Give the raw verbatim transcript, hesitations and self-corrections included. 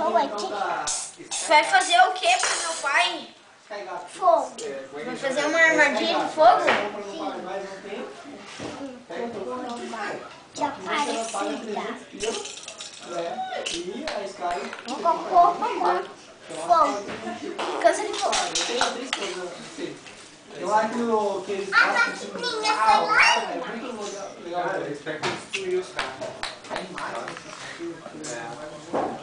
Vai fazer o que pro meu pai? Fogo. Vai fazer uma armadilha de fogo? De Aparecida. E a Sky. Um cocô, cocô. Fogo. Câncer de fogo. Eu acho que eles A maquininha foi lá é muito legal. Cara, eles pegam e destruir os caras. É demais. É.